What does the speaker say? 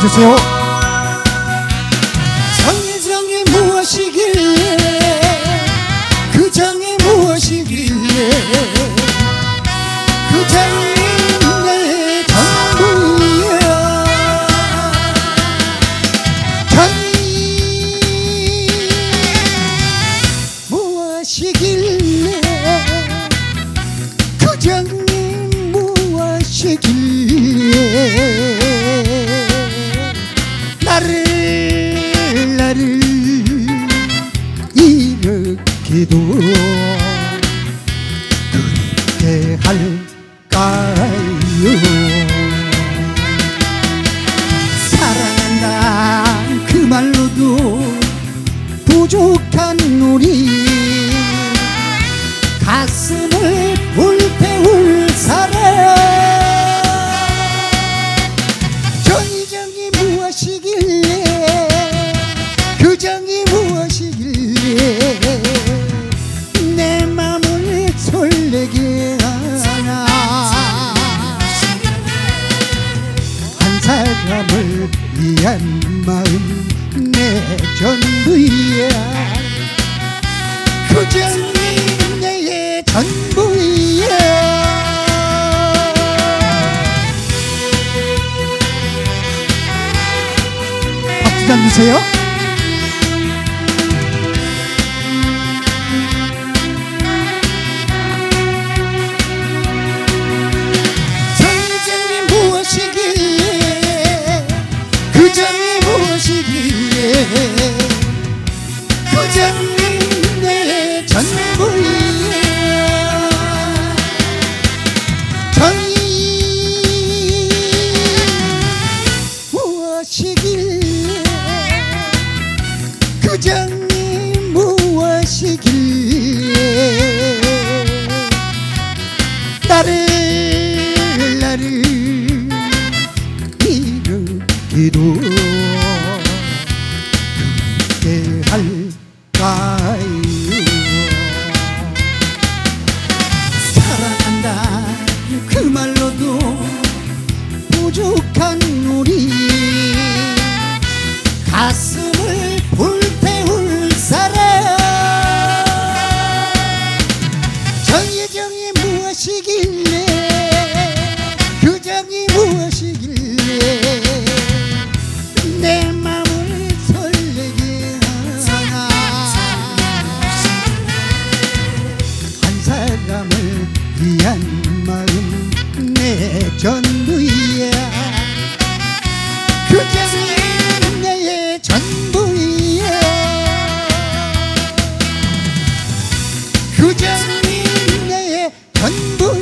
주세요. 정이 무엇이길래 그 정이 무엇이길래 그 정이 내 전부야. 정이 무엇이길래 그 정이 무엇이길래 나를 이렇게도 그렇게 할까요? 사랑한다 그 말로도 부족한 우리 가슴을 불태울 사랑. 정이 무엇이길래 그 정이 무엇이길래 내 맘을 설레게 하나. 한 사람을 위한 마음 내 전부야. 그 정이 내 전부야. 박수 좀 주세요. 정이 무엇이길래 그 정이 무엇이길래 그 정이 내 전부야. 정이 무엇이길래 그 정이 무엇이길래 나를 이렇게도 그렇게 할까요? 사랑한다 그 말로도 부족한 우리 가슴을 불태울 사랑. 정이 무엇이길래 그 정이 무엇이길래 내 맘을 설레게 하나. 한 사람을 위한 마음 내 전부야. 그 정이 내 전부야. 그 정이 내 전부야.